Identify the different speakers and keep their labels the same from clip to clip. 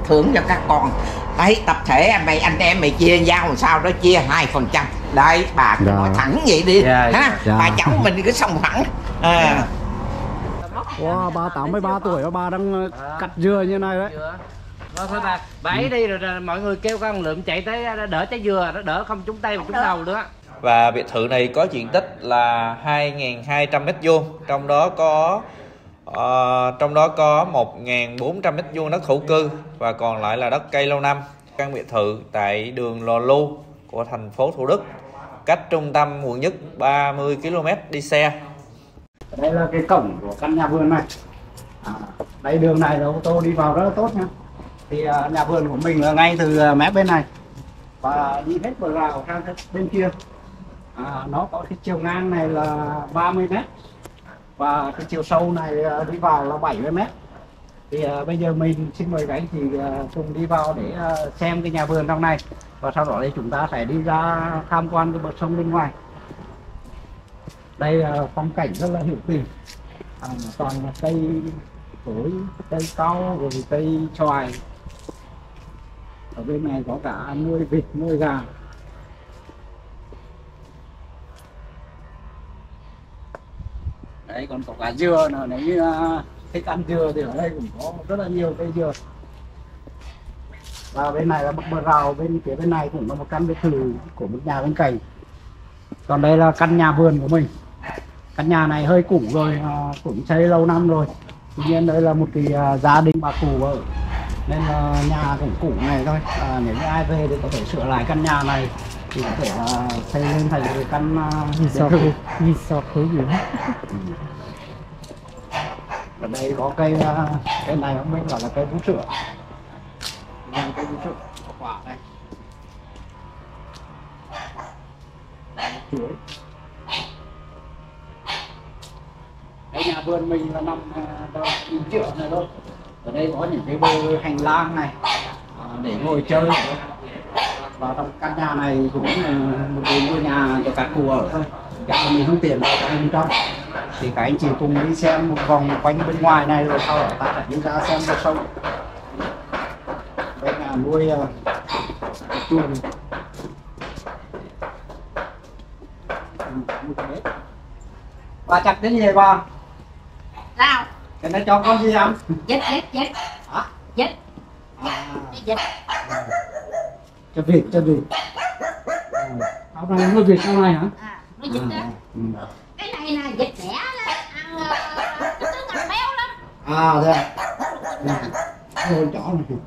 Speaker 1: thưởng cho các con. Đấy, tập thể anh em mày chia nhau làm sao đó, chia 2%. Đấy, bà cứ nói thẳng vậy đi. Ha? Bà cháu mình cứ xong thẳng.
Speaker 2: Wow, bà 83 tuổi và bà đang cắt dừa như này đấy.
Speaker 3: Thôi bà ấy đi rồi mọi người kêu con lượm chạy tới đỡ trái dừa, nó đỡ không trúng tay mà trúng đầu nữa.
Speaker 4: Và biệt thự này có diện tích là 2.200 m², trong đó có 1.400 m² đất thổ cư và còn lại là đất cây lâu năm. Căn biệt thự tại đường Lò Lu của thành phố Thủ Đức, cách trung tâm quận Nhất 30 km đi xe.
Speaker 2: Đây là cái cổng của căn nhà vườn này. Đây đường này là ô tô đi vào rất là tốt nha. Thì nhà vườn của mình là ngay từ mép bên này và đi hết bờ rào sang bên kia. Nó có cái chiều ngang này là 30 m và cái chiều sâu này đi vào là 70 m. Thì bây giờ mình xin mời các anh chị cùng đi vào để xem cái nhà vườn trong này, và sau đó thì chúng ta sẽ đi ra tham quan cái bờ sông bên ngoài. Đây phong cảnh rất là hữu tình, toàn là cây cối, cây cau rồi cây xoài. Ở bên này có cả nuôi vịt, nuôi gà. Đấy, còn có cả dừa nữa, nếu như thích ăn dừa thì ở đây cũng có rất là nhiều cây dừa. Và bên này là một bờ rào, bên phía bên này cũng là một căn biệt thự của một nhà bên cạnh. Còn đây là căn nhà vườn của mình. Căn nhà này hơi cũ rồi, cũng xây lâu năm rồi. Tuy nhiên đây là một cái gia đình bà cụ ở, nên là nhà cũng cũ này thôi. Nếu như ai về thì có thể sửa lại căn nhà này thì có thể xây lên thành cái căn resort thứ gì hết. Ở đây có cây này không biết gọi là cây vú sữa. Cây vú sữa có quả đây. Chuối. Cái nhà vườn mình là nằm triệu này thôi. Ở đây có những cái bờ hành lang này để ngồi chơi. Và trong căn nhà này cũng một ngôi nhà cho các cụ ở thôi. Chắc là mình không tiền vào bên trong. Thì các anh chị cùng đi xem một vòng quanh bên ngoài này rồi sau đó ta sẽ đi ra xem bờ sông. Đây là nuôi chuồng. Bà chặt cái gì vậy bà?
Speaker 5: Sao?
Speaker 2: Cái này cho con gì ăn?
Speaker 5: Vịt.
Speaker 2: Hả?
Speaker 5: Vịt. Vịt.
Speaker 2: Cho vịt. Hôm nay nuôi vịt trong này hả?
Speaker 5: Nuôi vịt đó. Cái này là vịt đẻ đó, ăn nó ngọt béo lắm.
Speaker 2: Thế à? Nuôi chó này.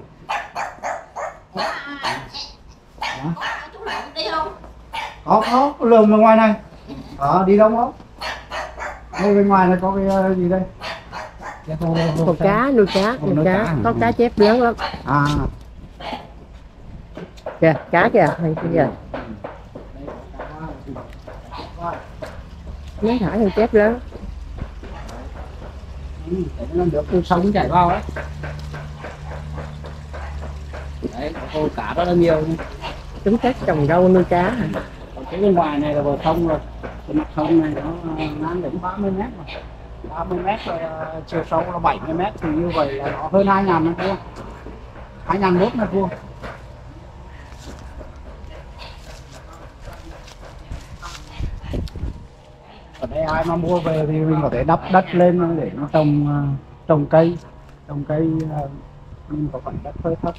Speaker 5: Chú lợn đi không?
Speaker 2: Có lường bên ngoài này. Đi đâu không? Đây bên ngoài này có cái gì đây?
Speaker 6: Con cá, nuôi cá, có cá chép lớn lắm. Kìa, cá kìa, hay kìa. Mấy thả con chép lớn.
Speaker 2: Nó được con sông chảy vào đấy. Đấy, có cá rất là nhiều.
Speaker 6: Chúng thích trồng rau nuôi cá.
Speaker 2: Cái bên ngoài này là bờ sông rồi. Cái mặt sông này nó ngang đến 30 m rồi. 30 m rồi, chiều sâu là 70 m thì như vậy là nó hơn 2.000 m². 2.001 m². Ở đây ai mà mua về thì mình có thể đắp đất lên để nó trồng cây. Mình có phần đất hơi thấp.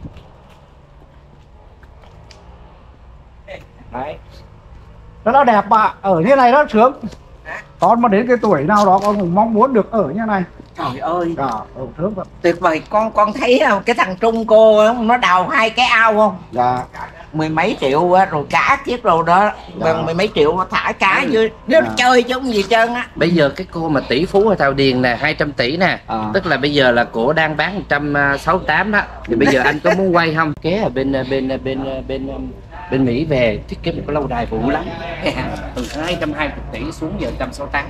Speaker 2: Đấy. Rất là đẹp bà, ở như này rất sướng. Con mà đến cái tuổi nào đó con cũng mong muốn được ở như này.
Speaker 1: Trời ơi,
Speaker 2: ở sướng vậy.
Speaker 1: tuyệt vời. Con thấy không, cái thằng Trung cô nó đào 2 cái ao không?
Speaker 2: Dạ.
Speaker 1: Mười mấy triệu rồi cá chiếc rồi đó, bằng mười mấy triệu thả cá vô nó chơi chứ không gì trơn á.
Speaker 3: Bây giờ cái cô mà tỷ phú ở Thảo Điền nè, 200 tỷ nè, tức là bây giờ là cổ đang bán 168 đó. Thì bây giờ anh có muốn quay không? Kế ở bên Mỹ về thiết kế một cái lâu đài bự lắm. Từ 220 tỷ xuống giờ 168.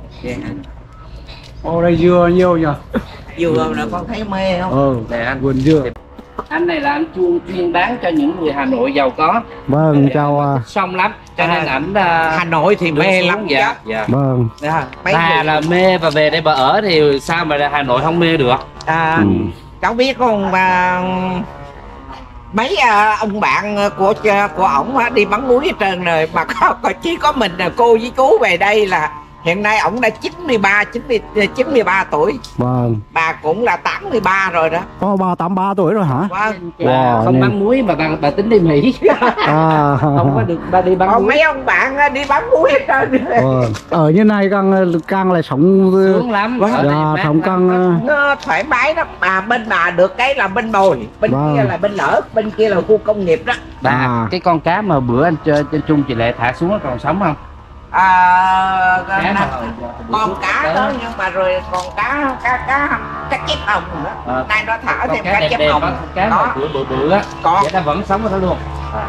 Speaker 2: Ô đây dừa nhiều nhỉ?
Speaker 1: Dừa là con thấy mê không?
Speaker 3: Nè anh
Speaker 2: vườn dừa.
Speaker 3: Anh này là anh chuyên bán cho những người Hà Nội giàu có.
Speaker 2: Vâng, chào.
Speaker 3: Xong lắm, cho nên ảnh
Speaker 1: Hà Nội thì mê lắm.
Speaker 3: Dạ.
Speaker 2: Vâng.
Speaker 3: Bà là mê và về đây bà ở thì sao mà Hà Nội không mê được.
Speaker 1: cháu biết không, mấy ông bạn của ổng đi bắn muối hết trơn rồi, mà chỉ có mình là cô với chú về đây là hiện nay ổng đã 93 tuổi.
Speaker 2: Vâng.
Speaker 1: Bà cũng là 83 rồi đó.
Speaker 2: Bà 83 tuổi rồi hả?
Speaker 1: Vâng.
Speaker 3: Wow, không bắn muối mà bà tính đi Mỹ. Không có được bà đi bắn muối.
Speaker 1: Mấy ông bạn đi bắn muối hết trơn.
Speaker 2: Ở như này càng lại sống
Speaker 3: sướng lắm.
Speaker 2: Sống càng
Speaker 1: thoải mái đó. Mà bên bà được cái là bên Bồi, bên kia là bên Lỡ, bên kia là khu công nghiệp đó.
Speaker 3: Bà cái con cá mà bữa anh chơi trên Trung chị Lệ thả xuống nó còn sống không?
Speaker 1: Con cá đó, nhưng mà rồi còn cá chép hồng nữa. Nay nó thả thêm cá chép hồng.
Speaker 3: Cá mà bự á,
Speaker 1: có.
Speaker 3: vậy nó vẫn sống ở đó luôn.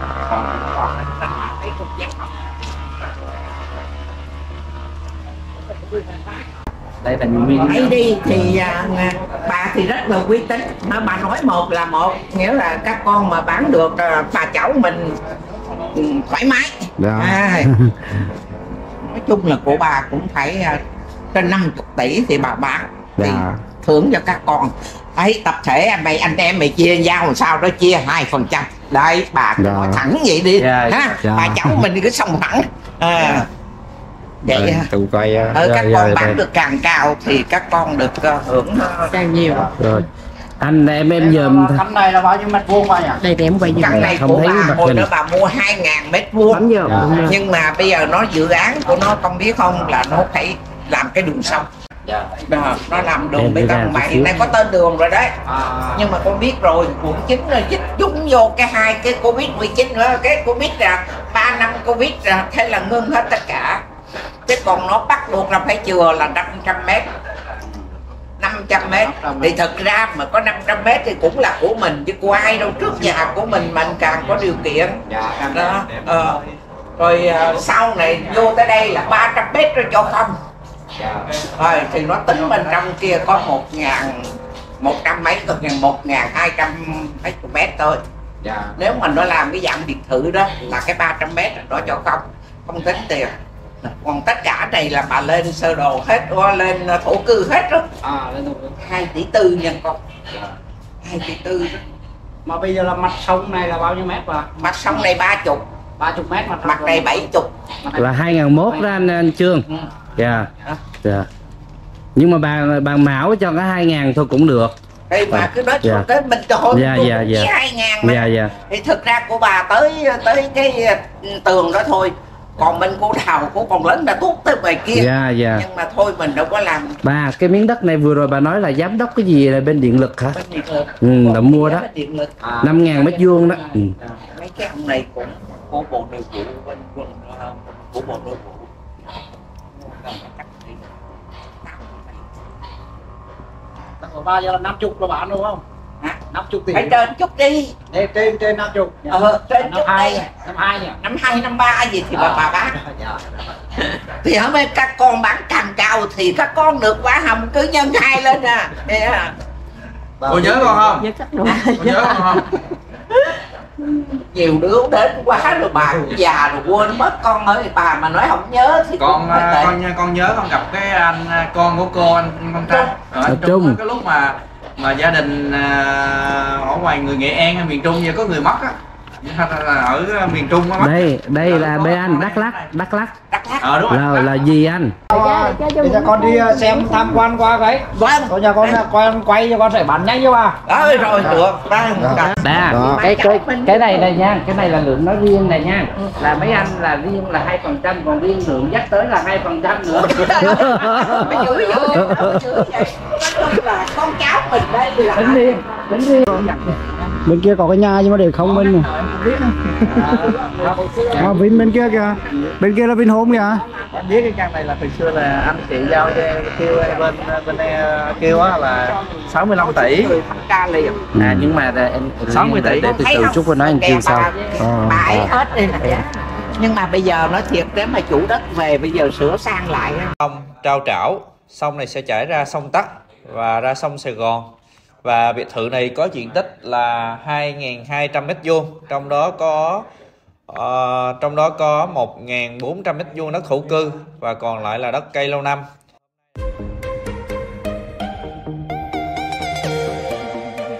Speaker 3: Đây là nguyên
Speaker 1: ấy đi thì bà thì rất là uy tín. Bà nói một là một, nghĩa là các con mà bán được bà cháu mình thoải mái. Nói chung là của bà cũng phải trên 50 tỷ thì bà bán thì thưởng cho các con ấy. Tập thể anh em mày chia nhau làm sao đó, chia 2%. Đấy bà nói thẳng vậy đi ha. Bà cháu mình cứ xong thẳng vậy. Các con bán được càng cao thì các con được hưởng càng nhiều.
Speaker 3: Anh em dùm
Speaker 2: căn này là bao nhiêu mét vuông vậy nhỉ?
Speaker 6: Đây thì em quay
Speaker 1: căn này của bà hồi đó bà mua 2.000 mét vuông, nhưng mà bây giờ nó dự án của nó con biết không, là nó phải làm cái đường sông. Nó làm đường bê tông, mà hiện nay có tên đường rồi đấy. Nhưng mà con biết rồi, quận 9 rồi chích chúng vô hai cái Covid-19 nữa, cái Covid là 3 năm Covid là thế là ngưng hết tất cả. Chứ còn nó bắt buộc là phải chừa là 500 mét. 500 mét thì thật ra mà có 500 mét thì cũng là của mình chứ của ai đâu, trước nhà của mình càng có điều kiện đó. Rồi sau này vô tới đây là 300 mét rồi cho không. Rồi thì nó tính bên trong kia có 1.100 mấy, còn 1.200 mấy mét thôi. Nếu mà nó làm cái dạng biệt thự đó là cái 300 mét đó cho không tính tiền. Còn tất cả này là bà lên sơ đồ hết, lên thổ cư hết đó. 2,4 tỷ nhân con. 2,4 tỷ đó.
Speaker 2: Mà bây giờ là mặt sông này là bao nhiêu mét bà?
Speaker 1: Mặt sông này 30
Speaker 2: mét,
Speaker 1: mặt này 70.
Speaker 3: Là 2001 đó anh Trương. Nhưng mà bàn mão cho cái 2.000 thôi cũng được.
Speaker 1: Thì mà cứ nói cái mình thôi, 2.000 thì thực ra của bà tới cái tường đó thôi. Còn bên cô Đào cô còn lớn đã tuốt tới ngoài kia. Nhưng mà thôi mình đâu có làm.
Speaker 3: Bà cái miếng đất này vừa rồi bà nói là giám đốc cái gì là bên điện lực hả? Bên điện lực. Đã mua đó. 5.000 mét vuông đó.
Speaker 1: Mấy cái ông này cũng của bộ nội vụ, bên quân của bộ nội vụ.
Speaker 2: Bao giờ là 50 là bán đúng không? 50 tỷ.
Speaker 1: Phải trên chút đi.
Speaker 2: Trên 50.
Speaker 1: Trên chút đi.
Speaker 2: Năm 2 nhỉ?
Speaker 1: Năm 2, năm 3 gì thì bà bán. Thì hôm nay các con bán càng cao thì các con được quả hồng cứ nhân 2 lên nè.
Speaker 4: Cô nhớ con không? Cô nhớ con không?
Speaker 1: Nhiều đứa đến quá rồi bà cũng già rồi quên mất con ơi. Bà mà nói không nhớ thì
Speaker 4: con nhớ con gặp cái anh con của cô, anh con trai ở Trung. Cái lúc mà gia đình ở ngoài người Nghệ An hay miền Trung giờ có người mất á, ở miền Trung á.
Speaker 3: Đây là bên anh Đắk Lắk.
Speaker 4: Đúng rồi.
Speaker 3: Là gì anh?
Speaker 2: Bây giờ con đi xem tham quan qua cái.
Speaker 1: Vâng.
Speaker 2: Con nhà con quay cho con sẽ bán nhanh cho bà.
Speaker 1: Rồi được.
Speaker 3: Cái này là nha, cái này là lượng nói riêng này nha. Là mấy anh là riêng là 2%, còn riêng lượng dắt tới là 2% nữa.
Speaker 1: Phải chửi vậy. Là con cháu mình đây là
Speaker 3: tính riêng.
Speaker 2: Bên kia có cái nhà nhưng mà để không bên Vin bên kia kìa. Bên kia là Vinhome kìa.
Speaker 4: Em biết cái căn này là từ xưa là anh chị giao cho kêu bên kêu á là 65 tỷ.
Speaker 3: Nhưng mà em
Speaker 4: 60 tỷ
Speaker 3: để từ từ chút rồi nói anh kêu sao.
Speaker 1: Bãi hết đây nè. Nhưng mà bây giờ nói thiệt, nếu mà chủ đất về bây giờ sửa sang lại.
Speaker 4: Sông Trao Trảo, sông này sẽ chảy ra sông Tắc và ra sông Sài Gòn. Và biệt thự này có diện tích là 2.200 m², trong đó có 1.400 m² đất thổ cư và còn lại là đất cây lâu năm.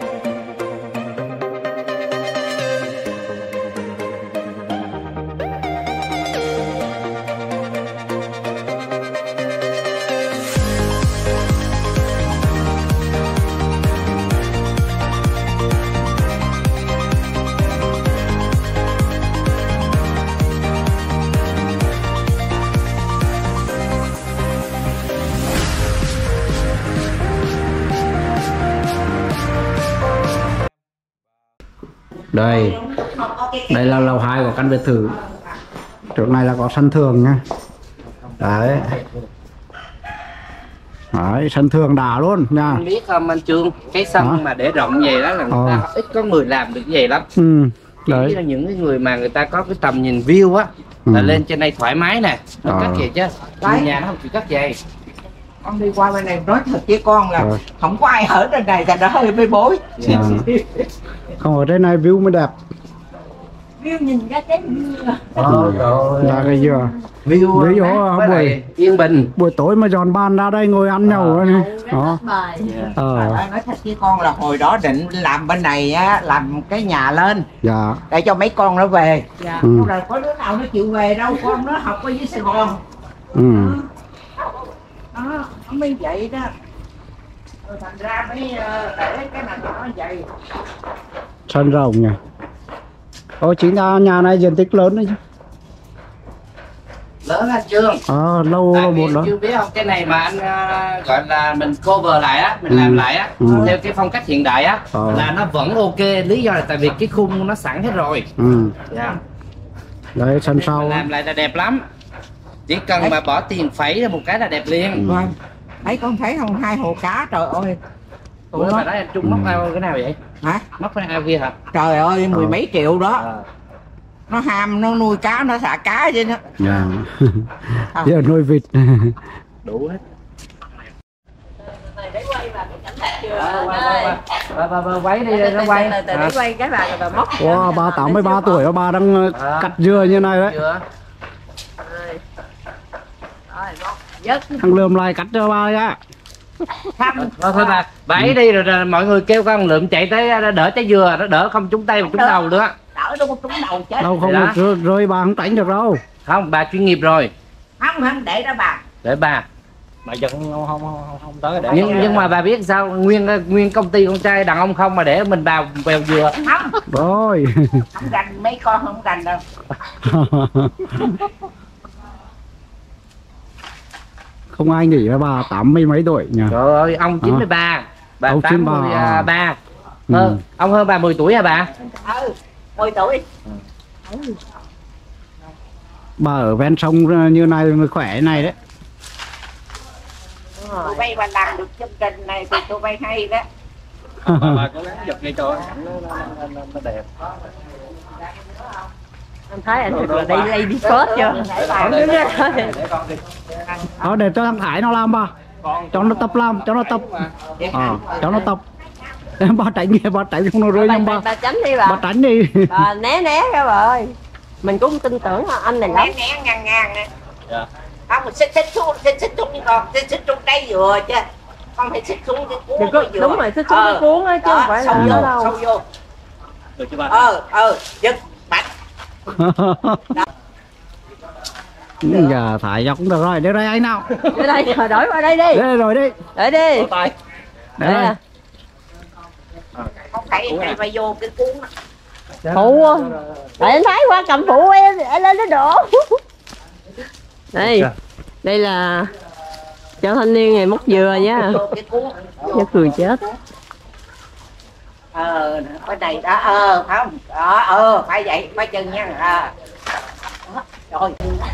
Speaker 2: Đây, đây là lầu 2 của căn biệt thự. Trước này là có sân thượng nha. Đấy. Đấy, sân thượng đá luôn nha.
Speaker 3: Anh biết không anh Trương, cái sân mà để rộng vậy đó là người ta ít có người làm được vậy lắm. Chỉ là những cái người mà người ta có cái tầm nhìn view á là lên trên đây thoải mái nè, nó cắt vậy chứ. Nhà nó không chịu cắt vậy.
Speaker 1: Con đi qua bên này nói thật với con là không có ai ở trên này, thành ra hơi bê bối.
Speaker 2: Không, ở trên này view mới đẹp.
Speaker 5: View nhìn ra cái
Speaker 2: Ra cái dừa.
Speaker 3: View
Speaker 2: buổi
Speaker 3: yên bình.
Speaker 2: Buổi tối mà dọn bàn ra đây ngồi ăn nhau này. Đó.
Speaker 1: Nói thật với con là hồi đó định làm bên này á, làm cái nhà lên.
Speaker 2: Dạ.
Speaker 1: Để cho mấy con nó về.
Speaker 5: Dạ.
Speaker 1: Rồi có đứa nào nó chịu về đâu, con nó học ở dưới Sài Gòn. Đó, nó mới vậy đó. Rồi thành ra mới để cái này nó vậy.
Speaker 2: Sân rộng nha. Chính ra nhà này diện tích lớn đấy chứ.
Speaker 3: Lớn anh Trương.
Speaker 2: Lâu một đó.
Speaker 3: Chưa biết không, cái này mà anh gọi là mình cover lại á, mình làm lại á, theo cái phong cách hiện đại á, là nó vẫn ok. Lý do là tại vì cái khung nó sẵn hết rồi.
Speaker 2: Đấy, sân sau
Speaker 3: làm lại là đẹp lắm. Chỉ cần mà bỏ tiền phẩy ra một cái là đẹp liền.
Speaker 1: Vâng. Đấy con thấy không, 2 hồ cá, trời ơi.
Speaker 3: Ủa mà đó anh Trung móc ao cái nào vậy?
Speaker 1: Hả?
Speaker 3: Móc cái ao kia hả?
Speaker 1: Trời ơi, 10 mấy triệu đó. Nó ham, nó nuôi cá, nó thả cá vậy đó.
Speaker 2: Dạ. Giờ nuôi vịt.
Speaker 3: Đủ hết.
Speaker 5: để quay vào cái cảnh đẹp
Speaker 3: Bà quay đi, nó quay.
Speaker 5: Để quay cái bà móc.
Speaker 2: Wow, bà 83 tuổi, bà đang cắt dừa như này đấy. Thằng Lượm lại cắt cho bà ra.
Speaker 3: Thôi bà ấy đi rồi mọi người kêu con Lượm chạy tới đỡ trái dừa, nó đỡ không trúng tay mà trúng đầu nữa.
Speaker 1: Đỡ đâu có trúng đầu chết.
Speaker 2: Đâu không rơi bà không tránh được đâu.
Speaker 3: Không, bà chuyên nghiệp rồi.
Speaker 1: Không, để đó bà.
Speaker 3: Để bà.
Speaker 2: Mà vẫn không tới để.
Speaker 3: Nhưng mà bà biết sao, nguyên công ty con trai đàn ông không mà để mình bào bèo dừa.
Speaker 1: Không.
Speaker 2: Rồi.
Speaker 1: Không rành, mấy con không rành đâu.
Speaker 2: Không ai nghĩ là bà 80 mấy tuổi nhỉ.
Speaker 3: Trời ơi, ông 93, bà
Speaker 2: ông
Speaker 3: 83. Ông hơn bà 10 tuổi hả bà?
Speaker 1: 10 tuổi.
Speaker 2: Bà ở ven sông như này mới khỏe này đấy.
Speaker 1: Tụi bay bà làm được chương trình này thì tụi bay hay đó.
Speaker 3: Bà cố gắng giật ngay cho nó đẹp.
Speaker 5: Anh thấy anh được là đây đi phớt chưa?
Speaker 2: Để cho thằng Thái nó làm bà. Cho nó tập làm, cho nó tập. Cho nó tập. Bà tránh không nó rơi nhầm bà.
Speaker 5: Bà tránh đi bà.
Speaker 2: Bà tránh đi.
Speaker 5: Bà né ra bà ơi. Mình cũng tin tưởng anh này lắm.
Speaker 1: Né ngang nè. Không, mình xích xuống đi con, xích xuống đây vừa chứ. Không phải xích xuống cái cuốn của vừa.
Speaker 5: Đúng rồi, xích xuống cái cuốn á chứ không phải là vô đâu.
Speaker 1: Sâu vô.
Speaker 3: Được chưa bà?
Speaker 1: Dứt, bạch.
Speaker 2: Giờ Thái dọc cũng được rồi, đến đây anh nào.
Speaker 5: Đến đây, đổi qua đây đi.
Speaker 2: Đây rồi đi.
Speaker 5: Để đi.
Speaker 2: Đây.
Speaker 1: Không phải phải vô cái cuốn đó.
Speaker 5: Phụ. Tại anh thấy qua cầm phụ em lên nó đổ. Đây. Đây là cho thanh niên này móc dừa nha. Nó cười chết.
Speaker 1: Cái này đó, không. Đó, phải vậy, phải chừng nha. Rồi.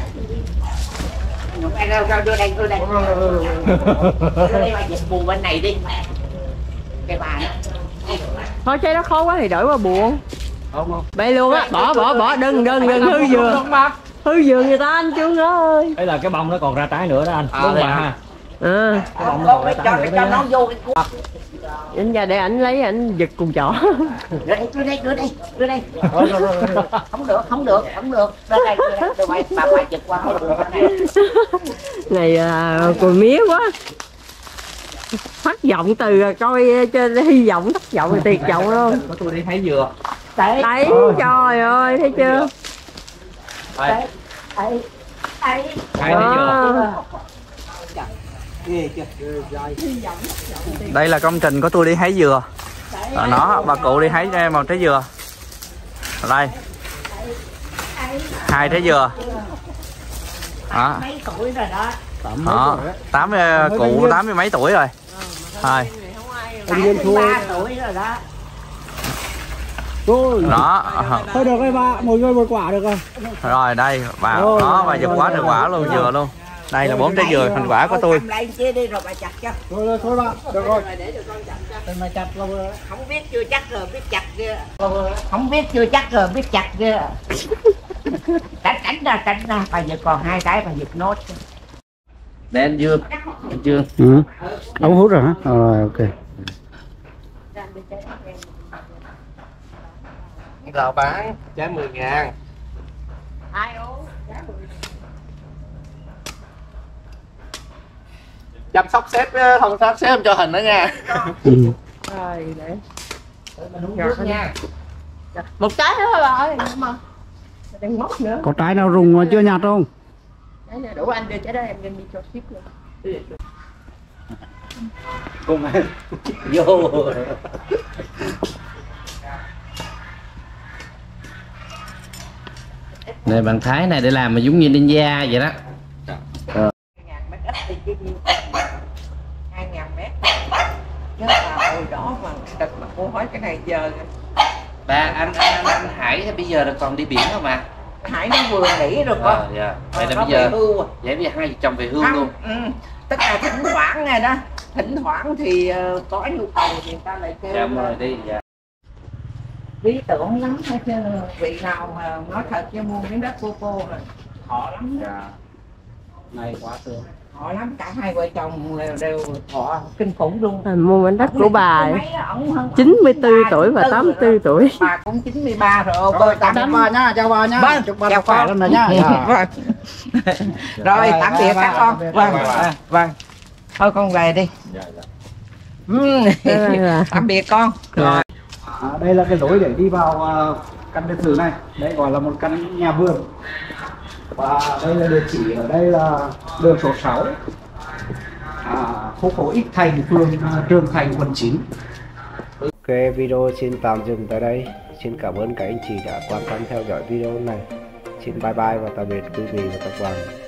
Speaker 1: Đưa đây. Đưa đây bà dịch bù bên này đi. Cái bà đó.
Speaker 5: Thôi trái nó khó quá thì đổi qua buồn. Bay luôn á, bỏ đừng hư dừa. Hư dừa người ta anh Trương ơi.
Speaker 7: Đây là cái bông nó còn ra trái nữa đó anh. Đúng rồi ha.
Speaker 1: Con mới cho nó vô cái cuốn.
Speaker 5: Anh ra để ảnh lấy ảnh giật cùng chỏ.
Speaker 1: Đưa đây. Không được. Đưa đây. Bà giật qua.
Speaker 5: Này cùi mía quá. Thất vọng từ coi cho hy vọng, thất vọng thì tuyệt vọng luôn.
Speaker 3: Tôi đi thấy dừa.
Speaker 5: Đấy, trời ơi, thấy chưa?
Speaker 4: Đây là công trình của tôi đi hái dừa. Nó bà cụ đi hái cho em một trái dừa. Đây 2 trái dừa.
Speaker 1: Mấy tuổi rồi đó.
Speaker 4: Cụ 80 mấy tuổi rồi. Rồi.
Speaker 1: 83 tuổi rồi đó.
Speaker 2: Rồi.
Speaker 4: Đó.
Speaker 2: Thôi được rồi bà, mỗi người một quả được rồi.
Speaker 4: Rồi đây, bà đó, bà giật quá được quả luôn, dừa luôn. Đây là 4 trái dừa thành quả của tôi.
Speaker 1: Lấy chia đi rồi bà chặt cho.
Speaker 2: Thôi thôi bà, được rồi.
Speaker 1: Để cho con chặt cho.
Speaker 2: Mà chặt là vừa.
Speaker 1: Không biết chưa chắc rồi biết chặt kia. Không biết chưa chắc rồi biết chặt kia. Tránh ra, bà giật còn 2 cái bà giật nốt.
Speaker 3: Để anh Dương. Anh Dương.
Speaker 2: Ừ. Ông hút rồi hả? Rồi ok.
Speaker 3: Rau bán trái 10.000.
Speaker 1: Ai uống?
Speaker 3: Chăm sóc xếp không sắp xếp cho hình đó nha.
Speaker 5: Rồi để
Speaker 3: Nước nha.
Speaker 5: một trái nữa thôi bà ơi mà đang móc nữa.
Speaker 2: Có trái nào rùng mà chưa nhặt không?
Speaker 5: Đấy nè, đủ anh đưa trái đó em đem đi cho ship luôn.
Speaker 3: Cùng em vô. Này bằng thái này để làm mà giống như ninja vậy đó.
Speaker 1: 2.000 mét ít thì chứ nhiêu 2.000 mét chứ là hồi đó mà đợt mà cô hỏi cái này giờ
Speaker 3: Ba anh Hải bây giờ là còn đi biển không ạ?
Speaker 1: Hải nó vừa nghỉ rồi con.
Speaker 3: Dạ. Vậy là
Speaker 1: nó
Speaker 3: bây giờ
Speaker 1: về hưu.
Speaker 3: vậy bây giờ hai vợ chồng về hưu
Speaker 1: Không,
Speaker 3: luôn.
Speaker 1: Tức là thỉnh thoảng này đó, thỉnh thoảng thì có nhu cầu thì người ta lại kêu.
Speaker 3: Dạ mời đi. Dạ.
Speaker 1: Lý tưởng lắm hết chứ vị nào mà nói thật chứ mua miếng đất của cô rồi họ lắm.
Speaker 2: Dạ. Này quá sướng.
Speaker 1: Họ lắm, cả hai vợ chồng đều họ kinh khủng luôn.
Speaker 5: Mua mảnh đất của bà
Speaker 1: Mấy ổng hơn
Speaker 5: 94 tuổi và 84 tuổi.
Speaker 1: bà cũng 93 rồi.
Speaker 2: Rồi tạm biệt bà nhá, chào bà nhá.
Speaker 1: Vâng,
Speaker 2: chúc bà
Speaker 1: chào
Speaker 2: khỏe
Speaker 1: con.
Speaker 2: lắm rồi nhá.
Speaker 1: Vâng. Rồi tạm biệt các con. Vâng. Vâng. Thôi con về đi. Tạm biệt con. Rồi.
Speaker 2: Đây là cái lối để đi vào căn biệt thự này. Đây gọi là một căn nhà vườn. Và đây là địa chỉ ở đây là đường số 6, khu phố X Thành, phường Trường Thành, quận 9.
Speaker 8: Ok, video xin tạm dừng tại đây. Xin cảm ơn các anh chị đã quan tâm theo dõi video này. Xin bye bye và tạm biệt quý vị và các bạn.